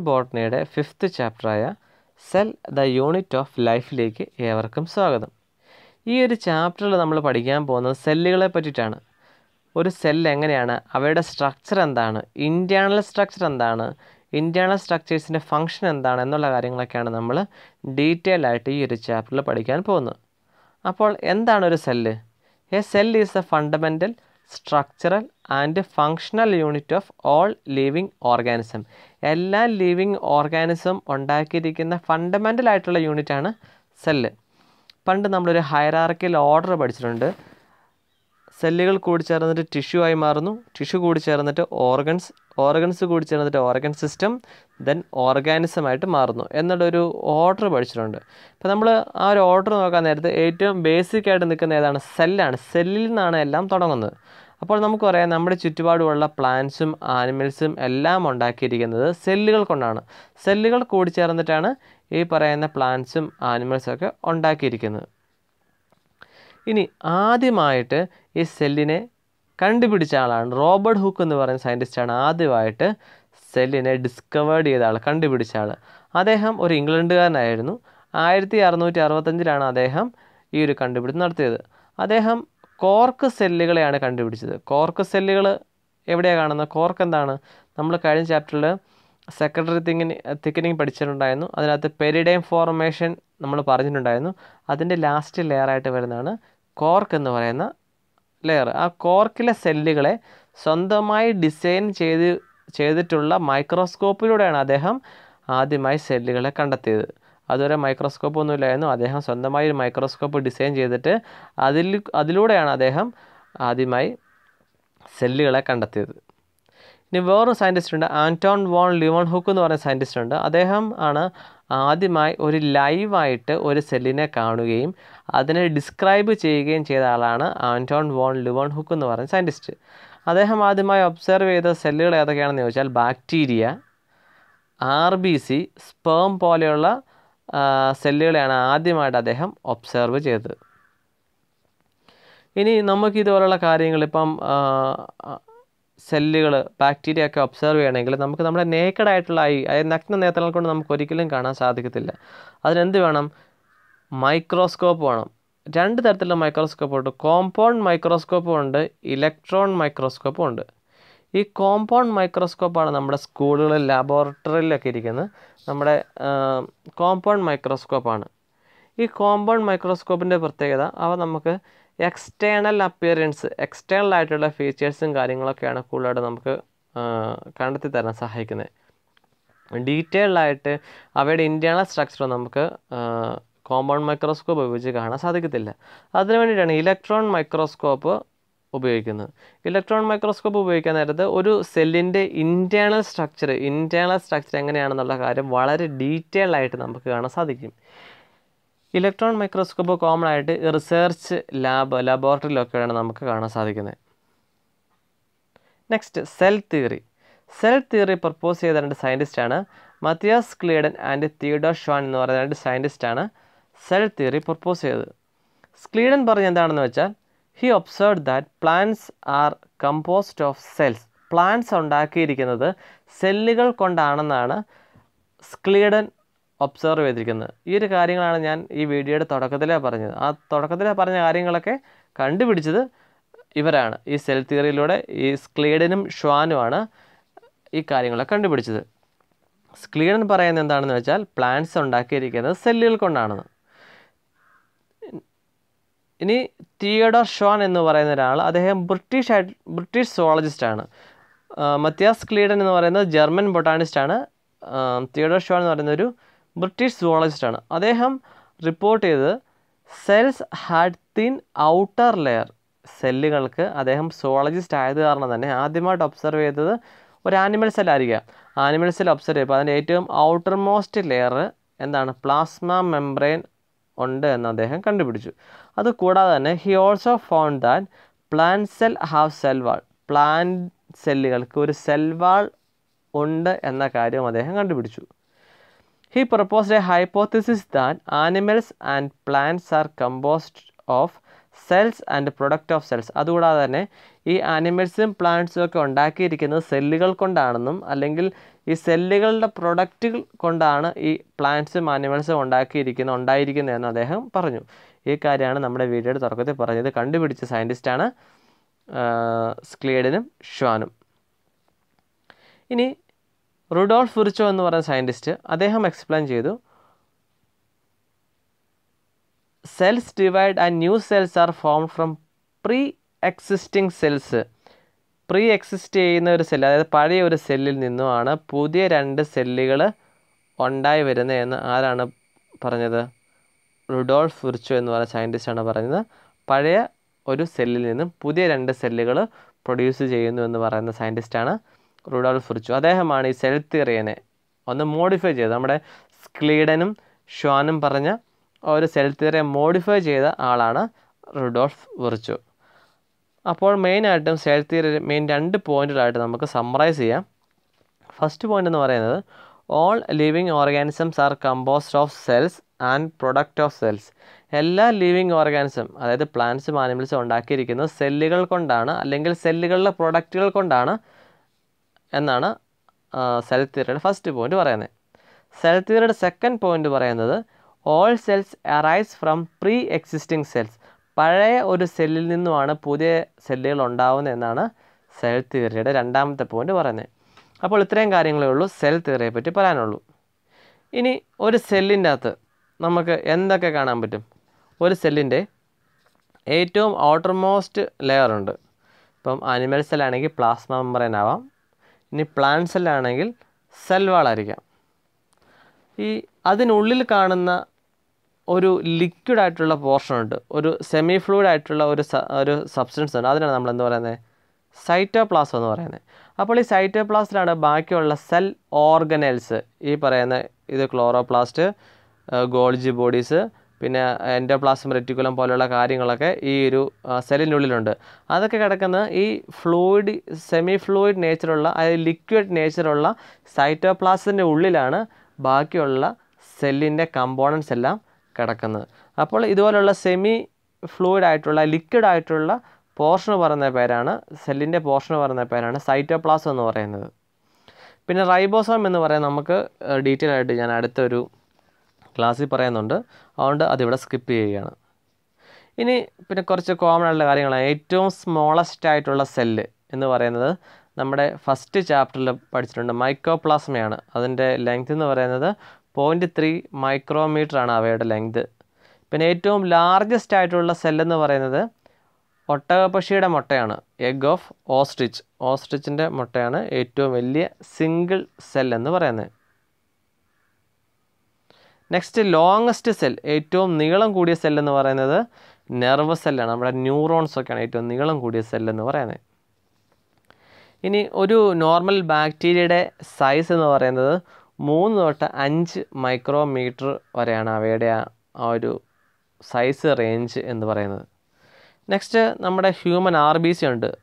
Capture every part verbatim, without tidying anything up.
ബോട്ടണിയുടെ fifth ചാപ്റ്ററായ cell the unit of ലൈഫിലേക്ക് ഏവർക്കും സ്വാഗതം. ഈ ഒരു ചാപ്റ്ററിൽ നമ്മൾ പഠിക്കാൻ പോകുന്നത് സെല്ലുകളെ പറ്റിയിട്ടാണ്. ഒരു സെല്ല് എങ്ങനെയാണ്, അവയുടെ സ്ട്രക്ചർ എന്താണ്, ഇൻറ്റേർണൽ സ്ട്രക്ചർ എന്താണ്, ഇൻറ്റേർണൽ സ്ട്രക്ചേഴ്സിൻ്റെ ഫംഗ്ഷൻ എന്താണ് എന്നുള്ള കാര്യങ്ങളൊക്കെയാണ് നമ്മൾ ഡീറ്റെയിൽ ആയിട്ട് ഈ ഒരു ചാപ്റ്ററിൽ പഠിക്കാൻ പോകുന്നത്. അപ്പോൾ എന്താണ് ഒരു cell? A cell is a fundamental structural and functional unit of all living organism. എല്ലാ ലിവിങ് ഓർഗാനിസം ഉണ്ടാക്കിയിരിക്കുന്ന ഫണ്ടമെൻ്റൽ ആയിട്ടുള്ള യൂണിറ്റാണ് സെല്ല്. പണ്ട് നമ്മളൊരു ഹൈറാർക്കിക്കൽ ഓർഡർ പഠിച്ചിട്ടുണ്ട്. സെല്ലുകൾ കൂടി ചേർന്നിട്ട് ടിഷ്യൂ ആയി മാറുന്നു, ടിഷ്യൂ കൂടി ചേർന്നിട്ട് ഓർഗൻസ്, ഓർഗൻസ് കൂടി ചേർന്നിട്ട് ഓർഗൻ സിസ്റ്റം, ദെൻ ഓർഗാനിസമായിട്ട് മാറുന്നു എന്നുള്ളൊരു ഓർഡർ പഠിച്ചിട്ടുണ്ട്. അപ്പോൾ നമ്മൾ ആ ഒരു ഓർഡർ നോക്കാൻ നേരത്ത് ഏറ്റവും ബേസിക് ആയിട്ട് നിൽക്കുന്ന ഏതാണ്? സെല്ലാണ്. സെല്ലിൽ നിന്നാണ് എല്ലാം തുടങ്ങുന്നത്. അപ്പോൾ നമുക്ക് പറയാം, നമ്മുടെ ചുറ്റുപാടുമുള്ള പ്ലാന്റ്സും ആനിമൽസും എല്ലാം ഉണ്ടാക്കിയിരിക്കുന്നത് സെല്ലുകൾ കൊണ്ടാണ്. സെല്ലുകൾ കൂടി ചേർന്നിട്ടാണ് ഈ പറയുന്ന പ്ലാന്റ്സും ആനിമൽസും ഒക്കെ ഉണ്ടാക്കിയിരിക്കുന്നത്. ഇനി ആദ്യമായിട്ട് ഈ സെല്ലിനെ കണ്ടുപിടിച്ച ആളാണ് റോബർട്ട് ഹുക്ക് എന്ന് പറയുന്ന സയൻറ്റിസ്റ്റാണ് ആദ്യമായിട്ട് സെല്ലിനെ ഡിസ്കവേർഡ് ചെയ്ത ആൾ, കണ്ടുപിടിച്ച ആൾ. അദ്ദേഹം ഒരു ഇംഗ്ലണ്ടുകാരനായിരുന്നു. ആയിരത്തി അറുന്നൂറ്റി അറുപത്തഞ്ചിലാണ് അദ്ദേഹം ഈ ഒരു കണ്ടുപിടുത്തം നടത്തിയത്. അദ്ദേഹം കോർക്ക് സെല്ലുകളെയാണ് കണ്ടുപിടിച്ചത്. കോർക്ക് സെല്ലുകൾ എവിടെയാണ് കാണുന്നത്? കോർക്ക് എന്താണ്? നമ്മൾ കഴിഞ്ഞ ചാപ്റ്ററിൽ സെക്കൻഡറി തിങ്ങിങ് തിക്കനിങ് പഠിച്ചിട്ടുണ്ടായിരുന്നു. അതിനകത്ത് പെരിഡൈം ഫോർമേഷൻ നമ്മൾ പറഞ്ഞിട്ടുണ്ടായിരുന്നു. അതിൻ്റെ ലാസ്റ്റ് ലെയറായിട്ട് വരുന്നതാണ് കോർക്ക് എന്ന് പറയുന്ന ലെയർ. ആ കോർക്കിലെ സെല്ലുകളെ സ്വന്തമായി ഡിസൈൻ ചെയ്ത് ചെയ്തിട്ടുള്ള മൈക്രോസ്കോപ്പിലൂടെയാണ് അദ്ദേഹം ആദ്യമായി സെല്ലുകളെ കണ്ടെത്തിയത്. അതുവരെ മൈക്രോസ്കോപ്പ് ഒന്നുമില്ലായിരുന്നു. അദ്ദേഹം സ്വന്തമായി ഒരു മൈക്രോസ്കോപ്പ് ഡിസൈൻ ചെയ്തിട്ട് അതിൽ അതിലൂടെയാണ് അദ്ദേഹം ആദ്യമായി സെല്ലുകളെ കണ്ടെത്തിയത്. ഇനി വേറൊരു സയൻറ്റിസ്റ്റ് ഉണ്ട്, ആൻറ്റോൺ വോൺ ലിവൺ ഹുക്ക് എന്ന് പറയുന്ന സയൻറ്റിസ്റ്റ് ഉണ്ട്. അദ്ദേഹം ആണ് ആദ്യമായി ഒരു ലൈവായിട്ട് ഒരു സെല്ലിനെ കാണുകയും അതിനെ ഡിസ്ക്രൈബ് ചെയ്യുകയും ചെയ്ത ആളാണ് ആൻറ്റോൺ വോൺ ലിവൺ ഹുക്ക് എന്ന് പറയുന്ന സയൻറ്റിസ്റ്റ്. അദ്ദേഹം ആദ്യമായി ഒബ്സർവ് ചെയ്ത സെല്ലുകൾ ഏതൊക്കെയാണെന്ന് ചോദിച്ചാൽ bacteria, R B C, sperm പോലെയുള്ള സെല്ലുകളെയാണ് ആദ്യമായിട്ട് അദ്ദേഹം ഒബ്സർവ് ചെയ്തത്. ഇനി നമുക്ക് ഇതുപോലുള്ള കാര്യങ്ങൾ ഇപ്പം സെല്ലുകൾ, ബാക്ടീരിയ ഒക്കെ ഒബ്സർവ് ചെയ്യണമെങ്കിൽ നമുക്ക് നമ്മുടെ നേക്കഡ് ആയിട്ടുള്ള ഐ, അതായത് നഗ്ന നേത്രങ്ങൾ കൊണ്ട് നമുക്ക് ഒരിക്കലും കാണാൻ സാധിക്കത്തില്ല. അതിനെന്ത് വേണം? മൈക്രോസ്കോപ്പ് വേണം. രണ്ട് തരത്തിലുള്ള മൈക്രോസ്കോപ്പ് ഉണ്ട്. കോമ്പൗണ്ട് മൈക്രോസ്കോപ്പും ഉണ്ട്, ഇലക്ട്രോൺ മൈക്രോസ്കോപ്പും ഉണ്ട്. ഈ കോമ്പൗണ്ട് മൈക്രോസ്കോപ്പാണ് നമ്മുടെ സ്കൂളുകളിൽ ലാബോറട്ടറിയിലൊക്കെ ഇരിക്കുന്നത്. നമ്മുടെ കോമ്പൗണ്ട് മൈക്രോസ്കോപ്പാണ്. ഈ കോമ്പൗണ്ട് മൈക്രോസ്കോപ്പിൻ്റെ പ്രത്യേകത, അവ നമുക്ക് എക്സ്റ്റേണൽ അപ്പിയറൻസ്, എക്സ്റ്റേണൽ ആയിട്ടുള്ള ഫീച്ചേഴ്സും കാര്യങ്ങളൊക്കെയാണ് കൂടുതലായിട്ട് നമുക്ക് കണ്ടെത്തി തരാൻ സഹായിക്കുന്നത്. ഡീറ്റെയിൽഡായിട്ട് അവയുടെ ഇൻറ്റേർണൽ സ്ട്രക്ചർ നമുക്ക് കോമ്പൗണ്ട് മൈക്രോസ്കോപ്പ് ഉപയോഗിച്ച് കാണാൻ സാധിക്കത്തില്ല. അതിനു വേണ്ടിയിട്ടാണ് ഇലക്ട്രോൺ മൈക്രോസ്കോപ്പ് ഉപയോഗിക്കുന്നത്. ഇലക്ട്രോൺ മൈക്രോസ്കോപ്പ് ഉപയോഗിക്കാൻ നേരത്ത് ഒരു സെല്ലിൻ്റെ ഇൻറ്റേർണൽ സ്ട്രക്ചർ ഇൻറ്റേർണൽ സ്ട്രക്ചർ എങ്ങനെയാണെന്നുള്ള കാര്യം വളരെ ഡീറ്റെയിൽഡ് ആയിട്ട് നമുക്ക് കാണാൻ സാധിക്കും. ഇലക്ട്രോൺ മൈക്രോസ്കോപ്പ് കോമൺ ആയിട്ട് റിസർച്ച് ലാബ് ലബോറട്ടറിയിലൊക്കെയാണ് നമുക്ക് കാണാൻ സാധിക്കുന്നത്. Next, cell theory. Cell theory propose ചെയ്ത രണ്ട് സയൻറ്റിസ്റ്റാണ് Matthias Schleiden and Theodor Schwann എന്ന് പറയുന്ന രണ്ട് സയൻറ്റിസ്റ്റാണ് സെൽ തിയറി പ്രപ്പോസ് ചെയ്തത്. സ്ക്ലീഡൻ പറഞ്ഞ എന്താണെന്ന് വെച്ചാൽ, he observed that plants are composed of cells. Plants ഉണ്ടാക്കിയിരിക്കുന്നത് സെല്ലുകൾ കൊണ്ടാണെന്നാണ് സ്ക്ലീഡൻ ഒബ്സർവ് ചെയ്തിരിക്കുന്നത്. ഈ ഒരു കാര്യങ്ങളാണ് ഞാൻ ഈ വീഡിയോയുടെ തുടക്കത്തിലേ പറഞ്ഞത്. ആ തുടക്കത്തിലേ പറഞ്ഞ കാര്യങ്ങളൊക്കെ കണ്ടുപിടിച്ചത് ഇവരാണ്. ഈ സെൽ തിയറിയിലൂടെ ഈ സ്ക്ലീഡനും ഷ്വാനുമാണ് ഈ കാര്യങ്ങളൊക്കെ കണ്ടുപിടിച്ചത്. സ്ക്ലീഡൻ പറയുന്നത് എന്താണെന്ന് വെച്ചാൽ, പ്ലാന്റ്സ് ഉണ്ടാക്കിയിരിക്കുന്നത് സെല്ലുകൾ കൊണ്ടാണെന്ന്. ഇനി തിയോഡോർ ഷ്വാൻ എന്ന് പറയുന്ന ഒരാൾ, അദ്ദേഹം ബ്രിട്ടീഷ് ആയിട്ട് ബ്രിട്ടീഷ് സുവോളജിസ്റ്റാണ്. മത്തിയാസ് ക്ലീഡൻ എന്ന് പറയുന്നത് ജർമ്മൻ ബൊട്ടാണിസ്റ്റാണ്. തിയോഡോർ ഷ്വാൻ എന്ന് പറയുന്ന ഒരു ബ്രിട്ടീഷ് സുവോളജിസ്റ്റാണ്. അദ്ദേഹം റിപ്പോർട്ട് ചെയ്തത് cells had thin outer layer. സെല്ലുകൾക്ക്, അദ്ദേഹം സുവോളജിസ്റ്റ് ആയത് കാരണം തന്നെ ആദ്യമായിട്ട് ഒബ്സർവ് ചെയ്തത് ഒരു ആനിമൽ സെല്ലായിരിക്കുക. ആനിമൽ സെൽ ഒബ്സർവ് ചെയ്യുമ്പോൾ അതിൻ്റെ ഏറ്റവും ഔട്ടർ മോസ്റ്റ് ലെയർ എന്താണ്? പ്ലാസ്മ മെംബ്രെയിൻ ഉണ്ട് എന്ന് അദ്ദേഹം കണ്ടുപിടിച്ചു. അതുകൂടാതെ തന്നെ he also found that plant cell have cell wall. Plant സെല്ലുകൾക്ക് ഒരു സെൽ വാൾ ഉണ്ട് എന്ന കാര്യം അദ്ദേഹം കണ്ടുപിടിച്ചു. He proposed a hypothesis that animals and plants are composed of cells and product of cells. അതുകൂടാതെ തന്നെ ഈ ആനിമൽസും പ്ലാന്റ്സും ഒക്കെ ഉണ്ടാക്കിയിരിക്കുന്നത് സെല്ലുകൾ കൊണ്ടാണെന്നും അല്ലെങ്കിൽ ഈ സെല്ലുകളുടെ പ്രൊഡക്റ്റുകൾ കൊണ്ടാണ് ഈ പ്ലാന്റ്സും ആനിമൽസും ഉണ്ടാക്കിയിരിക്കുന്ന ഉണ്ടായിരിക്കുന്നതെന്ന് അദ്ദേഹം പറഞ്ഞു. ഈ കാര്യമാണ് നമ്മുടെ വീഡിയോയുടെ തുടക്കത്തിൽ പറഞ്ഞത്. കണ്ടുപിടിച്ച സയൻറ്റിസ്റ്റാണ് സ്ക്ലീഡനും ഷ്വാനും. ഇനി റുഡോൾഫ് വിർച്ചോ എന്ന് പറയുന്ന സയൻറ്റിസ്റ്റ് അദ്ദേഹം എക്സ്പ്ലെയിൻ ചെയ്തു, cells divide and new cells are form from pre existing cells. Pre exist ചെയ്യുന്ന ഒരു സെല്ല്, അതായത് പഴയ ഒരു സെല്ലിൽ നിന്നുമാണ് പുതിയ രണ്ട് സെല്ലുകൾ ഉണ്ടായി വരുന്നതെന്ന് ആരാണ് പറഞ്ഞത്? റുഡോൾഫ് വിർച്ചോ എന്ന് പറയുന്ന സയൻറ്റിസ്റ്റാണ് പറഞ്ഞത്. പഴയ ഒരു സെല്ലിൽ നിന്നും പുതിയ രണ്ട് സെല്ലുകൾ പ്രൊഡ്യൂസ് ചെയ്യുന്നു എന്ന് പറയുന്ന സയൻറ്റിസ്റ്റാണ് റുഡോൾഫ് വിർച്ചോ. അദ്ദേഹമാണ് ഈ സെൽ തിയറിയെ ഒന്ന് മോഡിഫൈ ചെയ്തത്. നമ്മുടെ സ്ക്ലീഡനും ഷ്വാനും പറഞ്ഞ ഒരു സെൽ തിയറിയെ മോഡിഫൈ ചെയ്ത ആളാണ് റുഡോൾഫ് വിർച്ചോ. അപ്പോൾ മെയിനായിട്ടും സെൽ തിയറി മെയിൻ രണ്ട് പോയിന്റുകളായിട്ട് നമുക്ക് സമ്മറൈസ് ചെയ്യാം. ഫസ്റ്റ് പോയിന്റ് എന്ന് പറയുന്നത്, all living organisms are composed of cells and product of cells. എല്ലാ ലിവിങ് ഓർഗാനിസം, അതായത് പ്ലാന്റ്സും ആനിമൽസും ഉണ്ടാക്കിയിരിക്കുന്നത് സെല്ലുകൾ കൊണ്ടാണ്, അല്ലെങ്കിൽ സെല്ലുകളിലെ പ്രൊഡക്റ്റുകൾ കൊണ്ടാണ് എന്നാണ് സെൽ തിയറിയുടെ ഫസ്റ്റ് പോയിന്റ് പറയുന്നത്. സെൽ തിയറിയുടെ സെക്കൻഡ് പോയിന്റ് പറയുന്നത്, all cells arise from pre existing cells. പഴയ ഒരു സെല്ലിൽ നിന്നുമാണ് പുതിയ സെല്ലുകൾ ഉണ്ടാവുന്നത് എന്നാണ് സെൽ തിയറിയുടെ രണ്ടാമത്തെ പോയിന്റ് പറയുന്നത്. അപ്പോൾ ഇത്രയും കാര്യങ്ങളേ ഉള്ളൂ സെൽ തിയറിയെ പറ്റി പറയാനുള്ളൂ. ഇനി ഒരു സെല്ലിൻ്റെ അകത്ത് നമുക്ക് എന്തൊക്കെ കാണാൻ പറ്റും? ഒരു സെല്ലിൻ്റെ ഏറ്റവും ഔട്ടർമോസ്റ്റ് ലെയർ ഉണ്ട്. ഇപ്പം ആനിമൽ സെല്ലാണെങ്കിൽ പ്ലാസ്മ മെംബ്രെയിൻ ആവാം. ഇനി പ്ലാന്റ് സെല്ലാണെങ്കിൽ സെൽ വാളായിരിക്കാം. ഈ അതിനുള്ളിൽ കാണുന്ന ഒരു ലിക്വിഡ് ആയിട്ടുള്ള പോർഷൻ ഉണ്ട്, ഒരു സെമി ഫ്ലൂയിഡ് ആയിട്ടുള്ള ഒരു ഒരു സബ്സ്റ്റൻസ് ഉണ്ട്. അതിനാണ് നമ്മൾ എന്ത് പറയുന്നത്? സൈറ്റോപ്ലാസം എന്ന് പറയുന്നത്. അപ്പോൾ ഈ സൈറ്റോപ്ലാസ്റ്റിലാണ് ബാക്കിയുള്ള സെൽ ഓർഗനൽസ്, ഈ പറയുന്ന ഇത് ക്ലോറോപ്ലാസ്റ്റ്, ഗോൾജി ബോഡീസ്, പിന്നെ എൻഡോപ്ലാസം റെറ്റിക്കുലം പോലെയുള്ള കാര്യങ്ങളൊക്കെ ഈ ഒരു സെല്ലിനുള്ളിലുണ്ട്. അതൊക്കെ കിടക്കുന്ന ഈ ഫ്ലൂയിഡ് സെമി ഫ്ലൂയിഡ് നേച്ചറുള്ള, അതായത് ലിക്വിഡ് നേച്ചറുള്ള സൈറ്റോപ്ലാസത്തിൻ്റെ ഉള്ളിലാണ് ബാക്കിയുള്ള സെല്ലിൻ്റെ കമ്പോണൻസ് എല്ലാം കിടക്കുന്നത്. അപ്പോൾ ഇതുപോലുള്ള സെമി ഫ്ലൂയിഡ് ആയിട്ടുള്ള ലിക്വിഡ് ആയിട്ടുള്ള പോർഷൻ പറയുന്ന പേരാണ്, സെല്ലിൻ്റെ പോർഷൻ പറയുന്ന പേരാണ് സൈറ്റോപ്ലാസം എന്ന് പറയുന്നത്. പിന്നെ റൈബോസോം എന്ന് പറയുന്നത് നമുക്ക് ഡീറ്റെയിൽ ആയിട്ട് ഞാൻ അടുത്തൊരു ക്ലാസ്സിൽ പറയുന്നുണ്ട്, അതുകൊണ്ട് അതിവിടെ സ്കിപ്പ് ചെയ്യുകയാണ്. ഇനി പിന്നെ കുറച്ച് കോമൺ ആയിട്ടുള്ള കാര്യങ്ങളാണ്. ഏറ്റവും സ്മോളസ്റ്റ് ആയിട്ടുള്ള സെല്ല് എന്ന് പറയുന്നത് നമ്മുടെ ഫസ്റ്റ് ചാപ്റ്ററിൽ പഠിച്ചിട്ടുണ്ട്, മൈക്രോപ്ലാസ്മയാണ്. അതിൻ്റെ ലെങ്ത് എന്ന് പറയുന്നത് പോയിൻറ്റ് ത്രീ മൈക്രോമീറ്റർ ആണ് അവയുടെ ലെങ്ത്. പിന്നെ ഏറ്റവും ലാർജസ്റ്റ് ആയിട്ടുള്ള സെല്ലെന്ന് പറയുന്നത് ഒട്ടകപ്പക്ഷിയുടെ മുട്ടയാണ്, എഗ് ഓഫ് ഓസ്ട്രിച്ച്. ഓസ്ട്രിച്ചിൻ്റെ മുട്ടയാണ് ഏറ്റവും വലിയ സിംഗിൾ സെൽ എന്ന് പറയുന്നത്. നെക്സ്റ്റ് ലോങ്ങസ്റ്റ് സെൽ, ഏറ്റവും നീളം കൂടിയ സെല്ലെന്ന് പറയുന്നത് നെർവ് സെല്ലാണ്. നമ്മുടെ ന്യൂറോൺസ് ഒക്കെയാണ് ഏറ്റവും നീളം കൂടിയ സെല്ലെന്ന് പറയുന്നത്. ഇനി ഒരു നോർമൽ ബാക്ടീരിയയുടെ സൈസ് എന്ന് പറയുന്നത് മൂന്ന് തൊട്ട് അഞ്ച് മൈക്രോമീറ്റർ വരെയാണ് അവയുടെ ആ ഒരു സൈസ് റേഞ്ച് എന്ന് പറയുന്നത്. നെക്സ്റ്റ് നമ്മുടെ ഹ്യൂമൻ ആർ ബി സി ഉണ്ട്,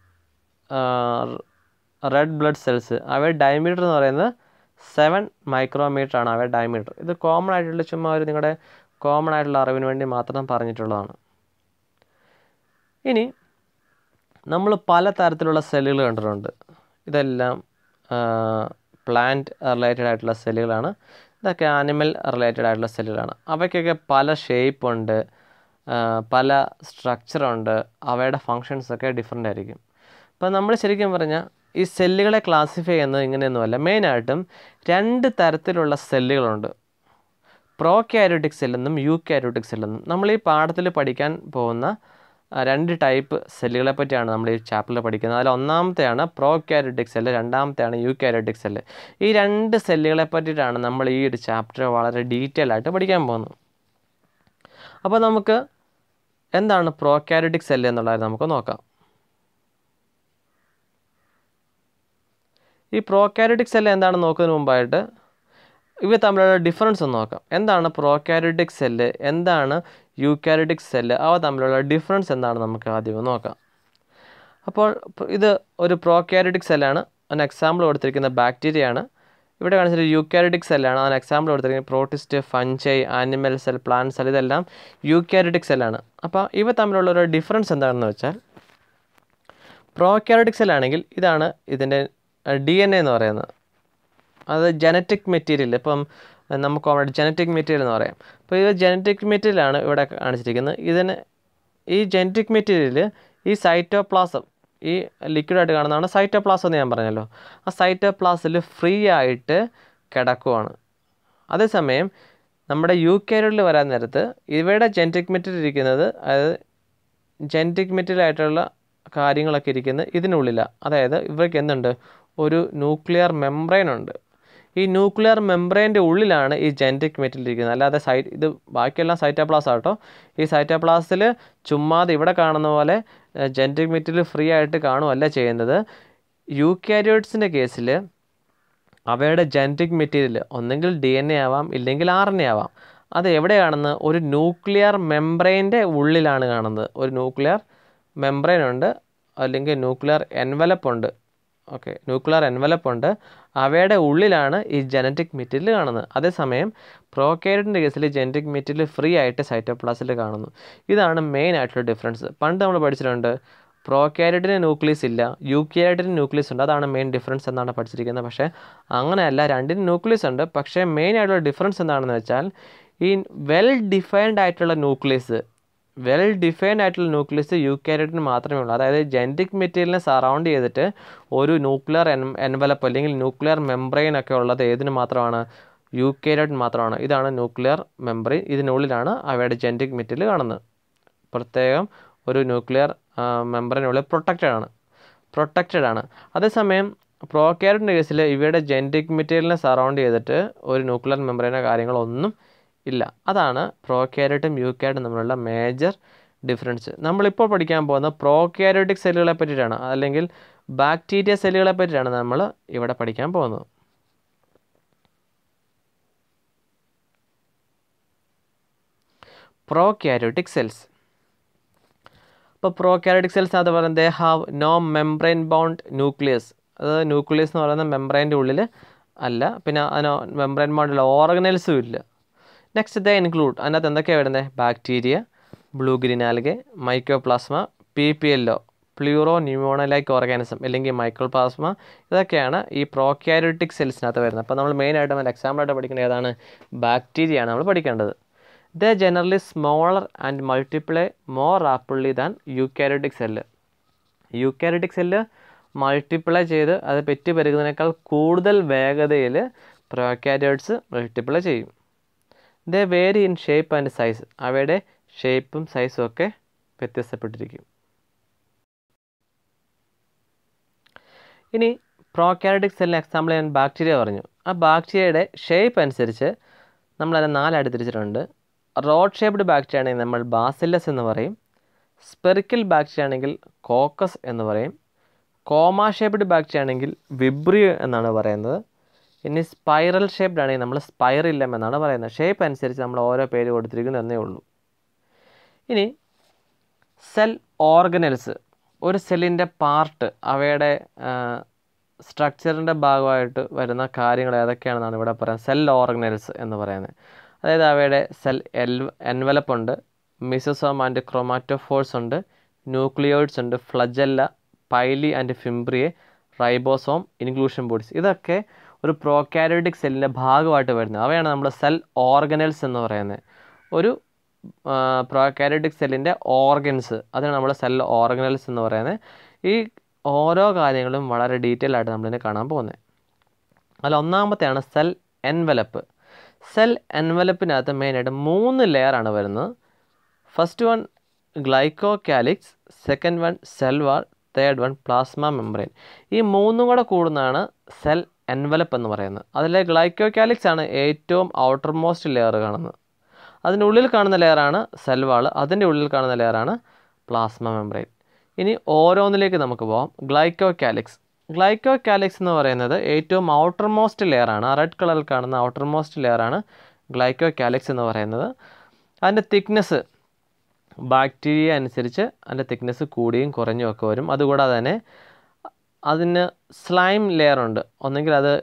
റെഡ് ബ്ലഡ് സെൽസ്. അവയുടെ ഡയമീറ്റർ എന്ന് പറയുന്നത് സെവൻ മൈക്രോമീറ്റർ ആണ് അവയുടെ ഡയമീറ്റർ. ഇത് കോമൺ ആയിട്ടുള്ള, ചുമ്മാ ഒരു നിങ്ങളുടെ കോമൺ ആയിട്ടുള്ള അറിവിന് വേണ്ടി മാത്രം പറഞ്ഞിട്ടുള്ളതാണ്. ഇനി നമ്മൾ പല തരത്തിലുള്ള സെല്ലുകൾ കണ്ടിട്ടുണ്ട്. ഇതെല്ലാം പ്ലാന്റ് റിലേറ്റഡ് ആയിട്ടുള്ള സെല്ലുകളാണ്. ഇതൊക്കെ ആനിമൽ റിലേറ്റഡ് ആയിട്ടുള്ള സെല്ലുകളാണ്. അവയ്ക്കൊക്കെ പല ഷേപ്പ് ഉണ്ട്, പല സ്ട്രക്ചറുണ്ട്, അവയുടെ ഫങ്ഷൻസൊക്കെ ഡിഫറെൻ്റ് ആയിരിക്കും. അപ്പോൾ നമ്മൾ ശരിക്കും പറഞ്ഞാൽ ഈ സെല്ലുകളെ ക്ലാസിഫൈ ചെയ്യുന്നത് ഇങ്ങനെയൊന്നുമല്ല. മെയിനായിട്ടും രണ്ട് തരത്തിലുള്ള സെല്ലുകളുണ്ട്, പ്രോകാരിയോട്ടിക് സെല്ലെന്നും യൂകാരിയോട്ടിക് സെല്ലെന്നും. നമ്മൾ ഈ പാഠത്തിൽ പഠിക്കാൻ പോകുന്ന രണ്ട് ടൈപ്പ് സെല്ലുകളെ പറ്റിയാണ് നമ്മൾ ഈ ചാപ്റ്ററിൽ പഠിക്കുന്നത്. അതിൽ ഒന്നാമത്തെയാണ് പ്രോകാരിയോട്ടിക് സെല്ല്, രണ്ടാമത്തെയാണ് യൂകാരിയോട്ടിക് സെല്ല്. ഈ രണ്ട് സെല്ലുകളെ പറ്റിയിട്ടാണ് നമ്മൾ ഈ ഒരു ചാപ്റ്റർ വളരെ ഡീറ്റെയിൽ ആയിട്ട് പഠിക്കാൻ പോകുന്നത്. അപ്പോൾ നമുക്ക് എന്താണ് പ്രോകാരിയോട്ടിക് സെല്ല് എന്നുള്ളത് നമുക്ക് നോക്കാം. ഈ പ്രോകാരിയോട്ടിക് സെല്ല് എന്താണെന്ന് നോക്കുന്നതിന് മുമ്പായിട്ട് ഇവ തമ്മിലുള്ള ഡിഫറൻസ് ഒന്ന് നോക്കാം. എന്താണ് പ്രോകാരിയോട്ടിക് സെല്ല്, എന്താണ് യൂകാരിയോട്ടിക് സെല്ല്, അവ തമ്മിലുള്ള ഡിഫറൻസ് എന്താണെന്ന് നമുക്ക് ആദ്യം നോക്കാം. അപ്പോൾ ഇത് ഒരു പ്രോകാരിയോട്ടിക് സെല്ലാണ്. അതിന് എക്സാമ്പിൾ കൊടുത്തിരിക്കുന്ന ബാക്ടീരിയയാണ്. ഇവിടെ കാണിച്ചൊരു യൂകാരിയോട്ടിക് സെല്ലാണ്. അതിന് എക്സാമ്പിൾ കൊടുത്തിരിക്കുന്നത് protist, fungi, animal cell, plant cell, ഇതെല്ലാം യൂകാരിയോട്ടിക് സെല്ലാണ്. അപ്പോൾ ഇവ തമ്മിലുള്ള ഒരു ഡിഫറൻസ് എന്താണെന്ന് വെച്ചാൽ, പ്രോകാരിയോട്ടിക് സെല്ലാണെങ്കിൽ ഇതാണ് ഇതിൻ്റെ ഡി എൻ എ എന്ന് പറയുന്നത്. അത് ജനറ്റിക് മെറ്റീരിയൽ. ഇപ്പം നമുക്ക് അവിടെ ജനറ്റിക് മെറ്റീരിയൽ എന്ന് പറയാം. അപ്പോൾ ഇത് ജനറ്റിക് മെറ്റീരിയലാണ് ഇവിടെ കാണിച്ചിരിക്കുന്നത്. ഇതിന് ഈ ജനറ്റിക് മെറ്റീരിയൽ ഈ സൈറ്റോപ്ലാസം, ഈ ലിക്വിഡായിട്ട് കാണുന്നതാണ് സൈറ്റോപ്ലാസം എന്ന് ഞാൻ പറഞ്ഞല്ലോ. ആ സൈറ്റോപ്ലാസിൽ ഫ്രീ ആയിട്ട് കിടക്കുവാണ്. അതേസമയം നമ്മുടെ യൂക്കാരിയോട്ടിൽ വരാൻ നേരത്ത് ഇവയുടെ ജനറ്റിക് മെറ്റീരിയൽ ഇരിക്കുന്നത്, അതായത് ജനറ്റിക് മെറ്റീരിയൽ ആയിട്ടുള്ള കാര്യങ്ങളൊക്കെ ഇരിക്കുന്നത് ഇതിനുള്ളിലാണ്. അതായത് ഇവയ്ക്ക് എന്തുണ്ട്, ഒരു ന്യൂക്ലിയർ മെംബ്രെയിൻ ഉണ്ട്. ഈ ന്യൂക്ലിയർ മെംബ്രെയിൻ്റെ ഉള്ളിലാണ് ഈ ജനറ്റിക് മെറ്റീരിയൽ ഇരിക്കുന്നത്. അല്ലാതെ സൈ ഇത് ബാക്കിയെല്ലാം സൈറ്റോപ്ലാസ് ആട്ടോ. ഈ സൈറ്റോപ്ലാസിൽ ചുമ്മാതെ ഇവിടെ കാണുന്ന പോലെ ജനറ്റിക് മെറ്റീരിയൽ ഫ്രീ ആയിട്ട് കാണുമല്ല ചെയ്യുന്നത്. യൂക്കാരിയോട്സിൻ്റെ കേസിൽ അവയുടെ ജനറ്റിക് മെറ്റീരിയൽ ഒന്നെങ്കിൽ ഡി എൻ എ ആവാം, ഇല്ലെങ്കിൽ ആർ എൻ എ ആവാം. അത് എവിടെ കാണുന്നത്, ഒരു ന്യൂക്ലിയർ മെംബ്രെയിൻ്റെ ഉള്ളിലാണ് കാണുന്നത്. ഒരു ന്യൂക്ലിയർ മെംബ്രെയിൻ ഉണ്ട്, അല്ലെങ്കിൽ ന്യൂക്ലിയർ എൻവലപ്പ് ഉണ്ട്. ഓക്കെ, ന്യൂക്ലിയർ എൻവലപ്പ് ഉണ്ട്. അവയുടെ ഉള്ളിലാണ് ഈ ജനറ്റിക് മെറ്റീരിയൽ കാണുന്നത്. അതേസമയം പ്രോകാരിയോട്ടിൻ്റെ കേസിൽ ജനറ്റിക് മെറ്റീരിയൽ ഫ്രീ ആയിട്ട് സൈറ്റോപ്ലാസിൽ കാണുന്നു. ഇതാണ് മെയിൻ ആയിട്ടുള്ള ഡിഫറൻസ്. പണ്ട് നമ്മൾ പഠിച്ചിട്ടുണ്ട് പ്രോകാരിയോട്ടിന് ന്യൂക്ലിയസ് ഇല്ല, യൂക്കാരിയോട്ടിന് ന്യൂക്ലിയസ് ഉണ്ട്. അതാണ് മെയിൻ ഡിഫറൻസ് എന്നാണ് പഠിച്ചിരിക്കുന്നത്. പക്ഷേ അങ്ങനെയല്ല, രണ്ടിനും ന്യൂക്ലിയസ് ഉണ്ട്. പക്ഷേ മെയിൻ ആയിട്ടുള്ള ഡിഫറൻസ് എന്താണെന്ന് വെച്ചാൽ ഈ വെൽ ഡിഫൈൻഡ് ആയിട്ടുള്ള ന്യൂക്ലിയസ് വെൽ ഡിഫൈൻഡ് ആയിട്ടുള്ള ന്യൂക്ലിയസ് യൂക്കാരിയോട്ടിന് മാത്രമേ ഉള്ളൂ. അതായത് ജനറ്റിക് മെറ്റീരിയലിനെ സറൗണ്ട് ചെയ്തിട്ട് ഒരു ന്യൂക്ലിയർ എൻ എൻവലപ്പ് അല്ലെങ്കിൽ ന്യൂക്ലിയർ മെംബ്രെയിൻ ഒക്കെ ഉള്ളത് ഏതിന് മാത്രമാണ്, യൂക്കാരിയോട്ടിന് മാത്രമാണ്. ഇതാണ് ന്യൂക്ലിയർ മെംബ്രെയിൻ. ഇതിനുള്ളിലാണ് അവയുടെ ജനറ്റിക് മെറ്റീരിയൽ കാണുന്നത്. പ്രത്യേകം ഒരു ന്യൂക്ലിയർ മെംബ്രെയിനുള്ളിൽ പ്രൊട്ടക്റ്റഡ് ആണ് പ്രൊട്ടക്റ്റഡ് ആണ് അതേസമയം പ്രോകാരിയോട്ടിൻ്റെ കേസിൽ ഇവയുടെ ജനറ്റിക് മെറ്റീരിയലിനെ സറൗണ്ട് ചെയ്തിട്ട് ഒരു ന്യൂക്ലിയർ മെംബ്രെയിനോ കാര്യങ്ങളൊന്നും ഇല്ല. അതാണ് പ്രോകാരിയോട്ടും യൂക്കാരിയോട്ടും തമ്മിലുള്ള മേജർ ഡിഫറൻസ്. നമ്മളിപ്പോൾ പഠിക്കാൻ പോകുന്ന പ്രോകാരിയോട്ടിക് സെല്ലുകളെ പറ്റിയിട്ടാണ്, അല്ലെങ്കിൽ ബാക്ടീരിയ സെല്ലുകളെ പറ്റിയിട്ടാണ് നമ്മൾ ഇവിടെ പഠിക്കാൻ പോകുന്നത്. Prokaryotic cells. ഇപ്പോൾ പ്രോകാരിയോട്ടിക് സെൽസ് അത് പറയുന്നത് they have no membrane bound nucleus. അത് ന്യൂക്ലിയസ് എന്ന് പറയുന്നത് മെംബ്രെയിൻ്റെ ഉള്ളിൽ അല്ല. പിന്നെ അതിന് മെംബ്രെയിൻ ബൗണ്ടുള്ള ഓർഗനൽസും ഇല്ല. നെക്സ്റ്റ് ദേ ഇൻക്ലൂഡ്, അതിനകത്ത് എന്തൊക്കെയാണ് വരുന്നത്, bacteria, blue green algae, mycoplasma, P P L O, pleuro pneumonia like organism അല്ലെങ്കിൽ മൈക്രോപ്ലാസ്മ. ഇതൊക്കെയാണ് ഈ പ്രോകാരിയോട്ടിക് സെൽസിനകത്ത് വരുന്നത്. അപ്പോൾ നമ്മൾ മെയിനായിട്ട് അതിൽ എക്സാമ്പിളായിട്ട് പഠിക്കേണ്ടത് ഏതാണ്, ബാക്ടീരിയയാണ് നമ്മൾ പഠിക്കേണ്ടത്. They generally smaller and multiply more rapidly than eukaryotic cell. Eukaryotic cell multiply ചെയ്ത് അത് പെറ്റ് പെരുകുന്നതിനേക്കാൾ കൂടുതൽ വേഗതയിൽ പ്രോകാരിയോട്സ് മൾട്ടിപ്ലൈ ചെയ്യും. They vary in shape and size. അവയുടെ ഷേപ്പും സൈസും ഒക്കെ വ്യത്യസ്തപ്പെട്ടിരിക്കും. ഇനി പ്രോകാരിയോട്ടിക് സെല്ലിന് എക്സാമ്പിൾ ഞാൻ ബാക്ടീരിയ പറഞ്ഞു. ആ ബാക്ടീരിയയുടെ ഷേപ്പ് അനുസരിച്ച് നമ്മളതിനെ നാലായിട്ട് തിരിച്ചിട്ടുണ്ട്. റോഡ് ഷേപ്ഡ് ബാക്ടീരിയ ആണെങ്കിൽ നമ്മൾ ബാസില്ലസ് എന്ന് പറയും. സ്പെറിക്കൽ ബാക്ടീരിയ ആണെങ്കിൽ കോക്കസ് എന്ന് പറയും. കോമ ഷേപ്ഡ് ബാക്ടീരിയ ആണെങ്കിൽ വിബ്രിയോ എന്നാണ് പറയുന്നത്. ഇനി സ്പൈറൽ ഷേപ്ഡ് ആണെങ്കിൽ നമ്മൾ സ്പൈറില്ലം എന്നാണ് പറയുന്നത്. ഷേപ്പ് അനുസരിച്ച് നമ്മൾ ഓരോ പേര് കൊടുത്തിരിക്കുന്നു എന്നേ ഉള്ളൂ. ഇനി സെൽ ഓർഗനൽസ്, ഒരു സെല്ലിൻ്റെ പാർട്ട്, അവയുടെ സ്ട്രക്ചറിൻ്റെ ഭാഗമായിട്ട് വരുന്ന കാര്യങ്ങൾ ഏതൊക്കെയാണെന്നാണ് ഇവിടെ പറയുന്നത് സെൽ ഓർഗനൽസ് എന്ന് പറയുന്നത്. അതായത് അവയുടെ സെൽ എൽ എൻവലപ്പ് ഉണ്ട്, മിസോസോം ആൻഡ് ക്രോമാറ്റോഫോഴ്സ് ഉണ്ട്, ന്യൂക്ലിയോയിഡ്സ് ഉണ്ട്, flagella, pili and fimbriae, ribosome, inclusion bodies. ഇതൊക്കെ ഒരു പ്രോകാരിയോട്ടിക് സെല്ലിൻ്റെ ഭാഗമായിട്ട് വരുന്നത്. അവയാണ് നമ്മൾ സെൽ ഓർഗനൽസ് എന്ന് പറയുന്നത്. ഒരു പ്രോകാരിയോട്ടിക് സെല്ലിൻ്റെ ഓർഗൻസ്, അതിനാണ് നമ്മൾ സെൽ ഓർഗനൽസ് എന്ന് പറയുന്നത്. ഈ ഓരോ കാര്യങ്ങളും വളരെ ഡീറ്റെയിൽ ആയിട്ട് നമ്മളിനെ കാണാൻ പോകുന്നത്. അതിൽ ഒന്നാമത്തെയാണ് സെൽ എൻവലപ്പ്. സെൽ എൻവലപ്പിനകത്ത് മെയിനായിട്ട് മൂന്ന് ലെയറാണ് വരുന്നത്. First one glycocalyx, second one cell wall, third one plasma membrane. ഈ മൂന്നും കൂടെ കൂടുന്നതാണ് സെൽ എൻവലപ്പ് എന്ന് പറയുന്നത്. അതിലെ ഗ്ലൈക്കോ കാലിക്സ് ആണ് ഏറ്റവും ഔട്ടർ മോസ്റ്റ് ലെയർ കാണുന്നത്. അതിൻ്റെ ഉള്ളിൽ കാണുന്ന ലെയറാണ് സെൽ വാൾ, അതിൻ്റെ ഉള്ളിൽ കാണുന്ന ലെയറാണ് പ്ലാസ്മ മെംബ്രെയിൻ. ഇനി ഓരോന്നിലേക്ക് നമുക്ക് പോകാം. Glyco calyx. ഗ്ലൈക്കോ കാലിക്സ് എന്ന് പറയുന്നത് ഏറ്റവും ഔട്ടർ മോസ്റ്റ് ലെയറാണ്. ആ റെഡ് കളറിൽ കാണുന്ന ഔട്ടർ മോസ്റ്റ് ലെയറാണ് ഗ്ലൈക്കോ കാലിക്സ് എന്ന് പറയുന്നത്. അതിൻ്റെ തിക്നെസ് ബാക്ടീരിയ അനുസരിച്ച് അതിൻ്റെ തിക്നെസ് കൂടിയും കുറഞ്ഞും ഒക്കെ വരും. അതുകൂടാതെ തന്നെ അതിന് സ്ലൈം ലെയറുണ്ട്. ഒന്നെങ്കിൽ അത്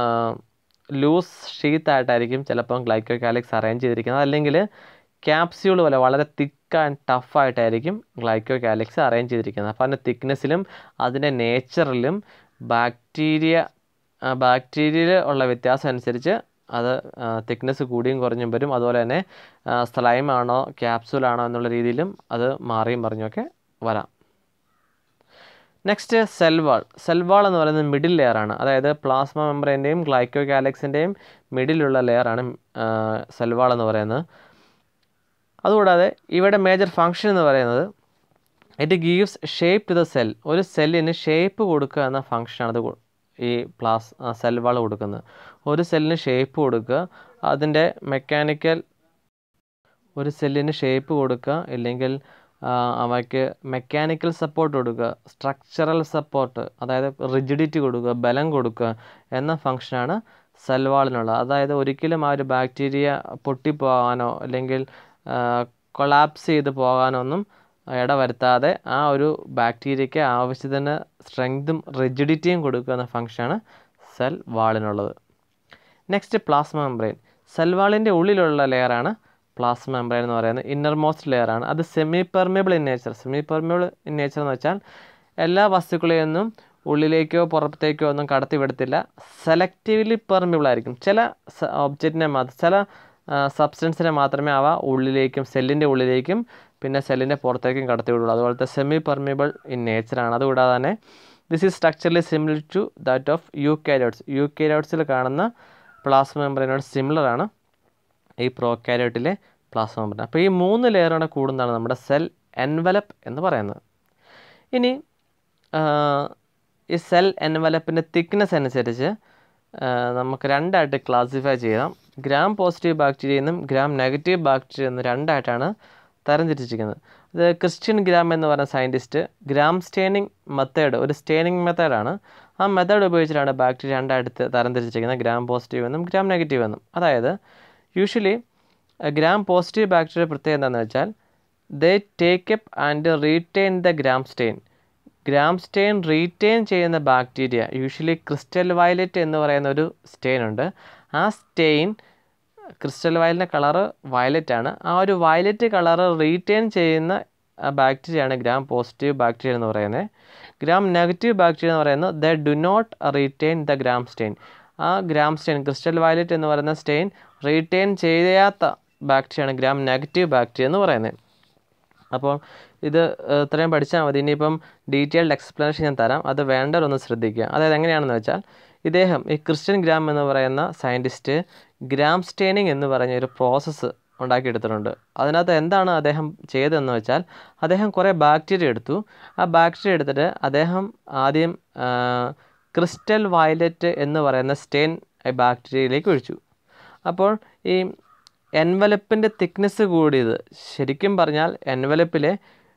ലൂസ് ഷീത്തായിട്ടായിരിക്കും ചിലപ്പം ഗ്ലൈക്കോ കാലിക്സ് അറേഞ്ച് ചെയ്തിരിക്കുന്നത്, അല്ലെങ്കിൽ ക്യാപ്സ്യൂൾ പോലെ വളരെ തിക്ക് ആൻഡ് ടഫായിട്ടായിരിക്കും ഗ്ലൈക്കോ കാലിക്സ് അറേഞ്ച് ചെയ്തിരിക്കുന്നത്. അപ്പോൾ അതിൻ്റെ തിക്നെസ്സിലും അതിൻ്റെ നേച്ചറിലും ബാക്ടീരിയ ബാക്ടീരിയയിൽ ഉള്ള വ്യത്യാസം അനുസരിച്ച് അത് തിക്നെസ് കൂടിയും കുറഞ്ഞും വരും. അതുപോലെ തന്നെ സ്ലൈം ആണോ ക്യാപ്സൂലാണോ എന്നുള്ള രീതിയിലും അത് മാറിയും പറഞ്ഞൊക്കെ വരാം. Next cell wall. Cell wall എന്ന് പറയുന്നത് മിഡിൽ ലെയറാണ്. അതായത് പ്ലാസ്മ മെംബ്രെയിൻ്റെയും ഗ്ലൈക്കോ കാലക്സിൻ്റെയും മിഡിലുള്ള ലെയറാണ് സെൽ വാൾ എന്ന് പറയുന്നത്. അതുകൂടാതെ ഇവിടെ മേജർ ഫങ്ഷൻ എന്ന് പറയുന്നത് it gives shape to the cell. ഒരു സെല്ലിന് ഷേപ്പ് കൊടുക്കുക എന്ന ഫങ്ഷനാണ് അത് ഈ പ്ലാസ് സെൽ വാൾ കൊടുക്കുന്നത്. ഒരു സെല്ലിന് ഷേപ്പ് കൊടുക്കുക, അതിൻ്റെ മെക്കാനിക്കൽ ഒരു സെല്ലിന് ഷേപ്പ് കൊടുക്കുക, ഇല്ലെങ്കിൽ അവയ്ക്ക് മെക്കാനിക്കൽ സപ്പോർട്ട് കൊടുക്കുക, സ്ട്രക്ചറൽ സപ്പോർട്ട് അതായത് റിജിഡിറ്റി കൊടുക്കുക, ബലം കൊടുക്കുക എന്ന ഫങ്ഷനാണ് സെൽ വാളിനുള്ളത്. അതായത് ഒരിക്കലും ആ ഒരു ബാക്ടീരിയ പൊട്ടിപ്പോകാനോ അല്ലെങ്കിൽ കൊളാപ്സ് ചെയ്ത് പോകാനോ ഒന്നും ഇടവരുത്താതെ ആ ഒരു ബാക്ടീരിയയ്ക്ക് ആവശ്യത്തിന് സ്ട്രെങ്തും റിജിഡിറ്റിയും കൊടുക്കുക എന്ന ഫങ്ഷനാണ് സെൽ വാളിനുള്ളത്. Next plasma membrane. സെൽ വാളിൻ്റെ ഉള്ളിലുള്ള ലെയറാണ് പ്ലാസ്മ മെംബ്രെയിൻ എന്ന് പറയുന്നത്. ഇന്നർ മോസ്റ്റ് ലെയറാണ്. അത് semi permeable in nature. Semi permeable in nature എന്ന് വെച്ചാൽ എല്ലാ വസ്തുക്കളെയൊന്നും ഉള്ളിലേക്കോ പുറത്തേക്കോ ഒന്നും കടത്തി വിടത്തില്ല. സെലക്റ്റീവ്ലി പെർമിയബിൾ ആയിരിക്കും. ചില ഒബ്ജക്റ്റിനെ മാത്രം ചില സബ്സ്റ്റൻസിനെ മാത്രമേ അവ ഉള്ളിലേക്കും സെല്ലിൻ്റെ ഉള്ളിലേക്കും പിന്നെ സെല്ലിൻ്റെ പുറത്തേക്കും കടത്തി വിടുള്ളൂ. അതുപോലത്തെ സെമി പെർമിയബിൾ ഇൻ നേച്ചറാണ്. അതുകൂടാതെ തന്നെ this is structurally similar to that of eukaryotes. യൂക്കാരിയോട്സിൽ കാണുന്ന പ്ലാസ്മ മെംബ്രെയിനോട് സിമിലർ ആണ് ഈ പ്രോകാരിയോട്ടിലെ പ്ലാസ്മ മെംബ്രെയിൻ. അപ്പോൾ ഈ മൂന്ന് ലെയറോടെ കൂടുന്നതാണ് നമ്മുടെ സെൽ എൻവലപ്പ് എന്ന് പറയുന്നത്. ഇനി ഈ സെൽ എൻവലപ്പിൻ്റെ തിക്നെസ് അനുസരിച്ച് നമുക്ക് രണ്ടായിട്ട് ക്ലാസിഫൈ ചെയ്യാം. ഗ്രാം പോസിറ്റീവ് ബാക്ടീരിയ എന്നും ഗ്രാം നെഗറ്റീവ് ബാക്ടീരിയ എന്നും രണ്ടായിട്ടാണ് തരംതിരിച്ചിരിക്കുന്നത്. ഇത് ക്രിസ്ത്യൻ ഗ്രാം എന്ന് പറയുന്ന സയൻറ്റിസ്റ്റ് ഗ്രാം സ്റ്റെയിനിങ് മെത്തേഡ് ഒരു സ്റ്റെയിനിങ് മെത്തേഡാണ്. ആ മെത്തേഡ് ഉപയോഗിച്ചിട്ടാണ് ബാക്ടീരിയ രണ്ടായിട്ട് തരംതിരിച്ചിരിക്കുന്നത്, ഗ്രാം പോസിറ്റീവ് എന്നും ഗ്രാം നെഗറ്റീവ് എന്നും. അതായത് യൂഷ്വലി ഗ്രാം പോസിറ്റീവ് ബാക്ടീരിയ പ്രത്യേകത എന്താണെന്ന് വെച്ചാൽ they take up and retain the Gram stain. Gram stain retain ചെയ്യുന്ന ബാക്ടീരിയ യൂഷ്വലി ക്രിസ്റ്റൽ വയലറ്റ് എന്ന് പറയുന്ന ഒരു സ്റ്റെയിൻ ഉണ്ട്. ആ സ്റ്റെയിൻ ക്രിസ്റ്റൽ വയലറ്റിൻ്റെ കളറ് വയലറ്റ് ആണ്. ആ ഒരു വയലറ്റ് കളറ് റീറ്റെയിൻ ചെയ്യുന്ന ബാക്ടീരിയയാണ് ഗ്രാം പോസിറ്റീവ് ബാക്ടീരിയ എന്ന് പറയുന്നത്. ഗ്രാം നെഗറ്റീവ് ബാക്ടീരിയ എന്ന് പറയുന്നത് they do not retain the Gram stain. ആ ഗ്രാം സ്റ്റെയിൻ ക്രിസ്റ്റൽ വയലറ്റ് എന്ന് പറയുന്ന സ്റ്റെയിൻ റീറ്റെയിൻ ചെയ്യാത്ത ബാക്ടീരിയയാണ് ഗ്രാം നെഗറ്റീവ് ബാക്ടീരിയ എന്ന് പറയുന്നത്. അപ്പോൾ ഇത് ഇത്രയും പഠിച്ചാൽ മതി. ഇനിയിപ്പം ഡീറ്റെയിൽഡ് എക്സ്പ്ലനേഷൻ ഞാൻ തരാം, അത് വേണ്ടവരൊന്ന് ശ്രദ്ധിക്കുക. അതായത് എങ്ങനെയാണെന്ന് വെച്ചാൽ ഇദ്ദേഹം ഈ ക്രിസ്ത്യൻ ഗ്രാം എന്ന് പറയുന്ന സയൻറ്റിസ്റ്റ് ഗ്രാം സ്റ്റെയിനിങ് എന്ന് പറഞ്ഞ ഒരു പ്രോസസ്സ് ഉണ്ടാക്കിയെടുത്തിട്ടുണ്ട്. അതിനകത്ത് എന്താണ് അദ്ദേഹം ചെയ്തതെന്ന് വെച്ചാൽ അദ്ദേഹം കുറേ ബാക്ടീരിയ എടുത്തു. ആ ബാക്ടീരിയ എടുത്തിട്ട് അദ്ദേഹം ആദ്യം ക്രിസ്റ്റൽ വയലറ്റ് എന്ന് പറയുന്ന സ്റ്റെയിൻ ബാക്ടീരിയയിലേക്ക് ഒഴിച്ചു. അപ്പോൾ ഈ എൻവലപ്പിൻ്റെ തിക്നെസ് കൂടിയത് ശരിക്കും പറഞ്ഞാൽ എൻവലപ്പിലെ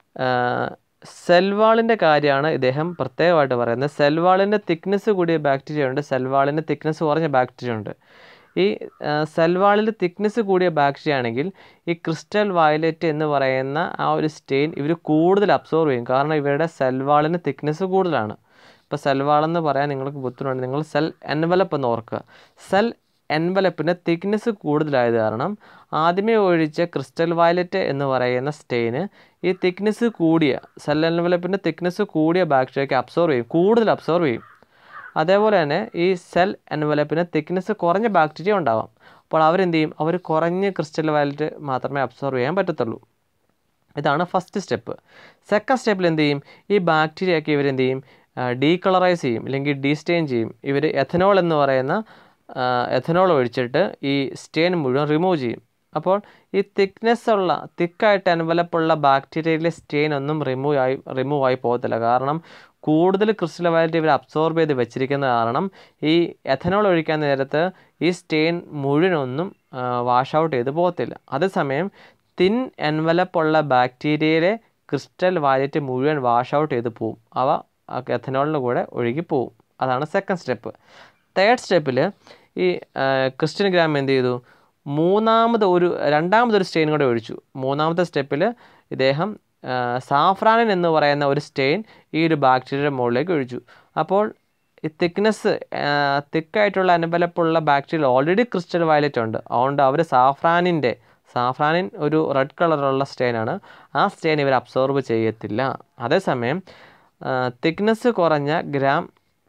സെൽവാളിൻ്റെ കാര്യമാണ് ഇദ്ദേഹം പ്രത്യേകമായിട്ട് പറയുന്നത്. സെൽവാളിൻ്റെ തിക്നെസ് കൂടിയ ബാക്ടീരിയ ഉണ്ട്, സെൽവാളിൻ്റെ തിക്നെസ് കുറഞ്ഞ ബാക്ടീരിയ ഉണ്ട്. ഈ സെൽവാളിൽ തിക്നെസ് കൂടിയ ബാക്ടീരിയ ആണെങ്കിൽ ഈ ക്രിസ്റ്റൽ വയലറ്റ് എന്ന് പറയുന്ന ആ ഒരു സ്റ്റെയിൻ ഇവർ കൂടുതൽ അബ്സോർവ് ചെയ്യും. കാരണം ഇവരുടെ സെൽവാളിന് തിക്നെസ് കൂടുതലാണ്. ഇപ്പോൾ സെൽവാളെന്ന് പറയാൻ നിങ്ങൾക്ക് ബുദ്ധിമുട്ടുണ്ട്, നിങ്ങൾ സെൽ എൻവലപ്പ് എന്ന് ഓർക്കുക. സെൽ എൻവലപ്പിൻ്റെ തിക്നെസ് കൂടുതലായത് കാരണം ആദ്യമേ ഒഴിച്ച ക്രിസ്റ്റൽ വയലറ്റ് എന്ന് പറയുന്ന സ്റ്റെയിന് ഈ തിക്നെസ് കൂടിയ സെൽ എൻവലപ്പിൻ്റെ തിക്നെസ് കൂടിയ ബാക്ടീരിയയ്ക്ക് അബ്സോർവ് ചെയ്യും, കൂടുതൽ അബ്സോർവ് ചെയ്യും. അതേപോലെ തന്നെ ഈ സെൽ എൻവലപ്പിന് തിക്നെസ് കുറഞ്ഞ ബാക്ടീരിയ ഉണ്ടാവാം. അപ്പോൾ അവരെന്ത് ചെയ്യും, അവർ കുറഞ്ഞ ക്രിസ്റ്റൽ വയലറ്റ് മാത്രമേ അബ്സോർവ് ചെയ്യാൻ പറ്റത്തുള്ളൂ. ഇതാണ് ഫസ്റ്റ് സ്റ്റെപ്പ്. സെക്കൻഡ് സ്റ്റെപ്പിൽ എന്ത് ചെയ്യും, ഈ ബാക്ടീരിയയൊക്കെ ഇവരെന്ത് ചെയ്യും, ഡീകളറൈസ് ചെയ്യും, അല്ലെങ്കിൽ ഡീസ്റ്റെയിൻ ചെയ്യും. ഇവർ എഥനോൾ എന്ന് പറയുന്ന എഥനോൾ ഒഴിച്ചിട്ട് ഈ സ്റ്റെയിൻ മുഴുവൻ റിമൂവ് ചെയ്യും. അപ്പോൾ ഈ തിക്നെസ് ഉള്ള തിക്കായിട്ട് എൻവലപ്പുള്ള ബാക്ടീരിയയിലെ സ്റ്റെയിൻ ഒന്നും റിമൂവ് ആയി റിമൂവ് ആയി പോകത്തില്ല. കാരണം കൂടുതൽ ക്രിസ്റ്റൽ വയലറ്റ് ഇവർ അബ്സോർബ് ചെയ്ത് വെച്ചിരിക്കുന്ന കാരണം ഈ എഥനോൾ ഒഴിക്കാൻ നേരത്ത് ഈ സ്റ്റെയിൻ മുഴുവനൊന്നും വാഷ് ഔട്ട് ചെയ്ത് പോകത്തില്ല. അതേസമയം തിൻ എൻവലപ്പുള്ള ബാക്ടീരിയയിലെ ക്രിസ്റ്റൽ വയലറ്റ് മുഴുവൻ വാഷ് ഔട്ട് ചെയ്ത് പോവും, അവ എഥനോളിൻ്റെ കൂടെ ഒഴുകി പോവും. അതാണ് സെക്കൻഡ് സ്റ്റെപ്പ്. തേർഡ് സ്റ്റെപ്പിൽ ഈ ക്രിസ്റ്റ്യൻ ഗ്രാം എന്ത് ചെയ്തു, മൂന്നാമത് ഒരു രണ്ടാമതൊരു സ്റ്റെയിൻ കൂടെ ഒഴിച്ചു. മൂന്നാമത്തെ സ്റ്റെപ്പിൽ ഇദ്ദേഹം സാഫ്രാനിൻ എന്ന് പറയുന്ന ഒരു സ്റ്റെയിൻ ഈ ഒരു ബാക്ടീരിയയുടെ മുകളിലേക്ക് ഒഴിച്ചു. അപ്പോൾ ഈ തിക്നെസ് തിക്കായിട്ടുള്ള എൻവലപ്പുള്ള ബാക്ടീരിയ ഓൾറെഡി ക്രിസ്റ്റൽ വയലറ്റ് ഉണ്ട്, അതുകൊണ്ട് അവർ സാഫ്രാനിൻ്റെ സാഫ്രാനിൻ ഒരു റെഡ് കളറുള്ള സ്റ്റെയിനാണ്, ആ സ്റ്റെയിൻ ഇവർ അബ്സോർബ് ചെയ്യത്തില്ല. അതേസമയം തിക്നെസ് കുറഞ്ഞ ഗ്രാം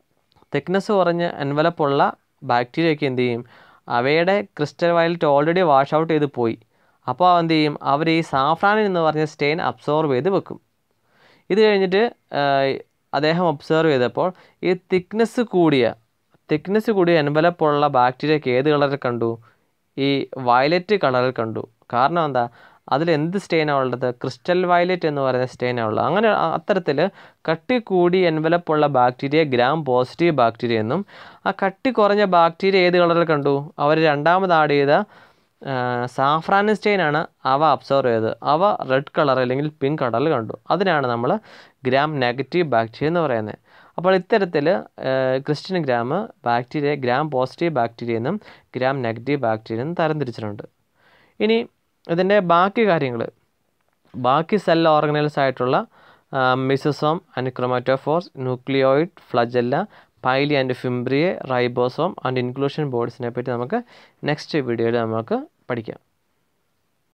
തിക്നെസ് കുറഞ്ഞ എൻവലപ്പുള്ള ബാക്ടീരിയയൊക്കെ എന്ത് ചെയ്യും, അവയുടെ crystal violet already wash out ചെയ്ത് പോയി. അപ്പോൾ എന്ത് ചെയ്യും, അവർ ഈ സാഫ്രാനിൻ എന്ന് പറഞ്ഞ സ്റ്റെയിൻ അബ്സോർവ് ചെയ്ത് വെക്കും. ഇത് കഴിഞ്ഞിട്ട് അദ്ദേഹം ഒബ്സർവ് ചെയ്തപ്പോൾ ഈ തിക്നെസ് കൂടിയ തിക്നെസ് കൂടിയ എൻവലപ്പുള്ള ബാക്ടീരിയയൊക്കെ ഏത് കളറിൽ കണ്ടു, ഈ വയലറ്റ് കളറിൽ കണ്ടു. കാരണം എന്താ, അതിലെന്ത് സ്റ്റെയിനാണ് ഉള്ളത്, ക്രിസ്റ്റൽ വയലറ്റ് എന്ന് പറയുന്ന സ്റ്റെയിനാണ് ഉള്ളത്. അങ്ങനെ അത്തരത്തിൽ കട്ടി കൂടി എൻവലപ്പുള്ള ബാക്ടീരിയ ഗ്രാം പോസിറ്റീവ് ബാക്ടീരിയ എന്നും, ആ കട്ടി കുറഞ്ഞ ബാക്ടീരിയ ഏത് കളറിൽ കണ്ടു, അവർ രണ്ടാമത് ആഡ് ചെയ്ത സാഫ്രാനിൻ സ്റ്റെയിനാണ് അവ അബ്സോർവ് ചെയ്തത്. അവ റെഡ് കളർ അല്ലെങ്കിൽ പിങ്ക് കളറിൽ കണ്ടു. അതിനാണ് നമ്മൾ ഗ്രാം നെഗറ്റീവ് ബാക്ടീരിയ എന്ന് പറയുന്നത്. അപ്പോൾ ഇത്തരത്തിൽ crystal Gram bacteria Gram positive bacteria എന്നും ഗ്രാം നെഗറ്റീവ് ബാക്ടീരിയ എന്നും തരംതിരിച്ചിട്ടുണ്ട്. ഇനി ഇതിൻ്റെ ബാക്കി കാര്യങ്ങൾ, ബാക്കി സെൽ ഓർഗനൽസ് ആയിട്ടുള്ള mesosome and chromatophores, nucleoid, flagella, pili and fimbriae, ribosome and inclusion ബോഡീസിനെ പറ്റി നമുക്ക് നെക്സ്റ്റ് വീഡിയോയിൽ നമുക്ക് പഠിക്കാം.